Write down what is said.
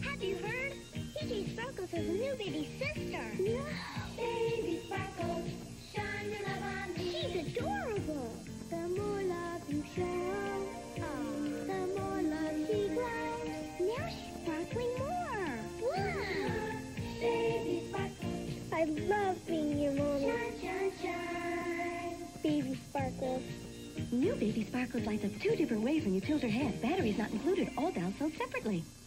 Have you heard? PJ Sparkles is a new baby sister. No. Baby Sparkles, shine your love on me. She's adorable. The more love you show, the more love she glows. Now she's sparkling more. Wow. Baby Sparkles. I love being your mommy. Shine, shine, shine. Baby Sparkles. New Baby Sparkles lights up 2 different ways when you tilt her head. Batteries not included, all down sold separately.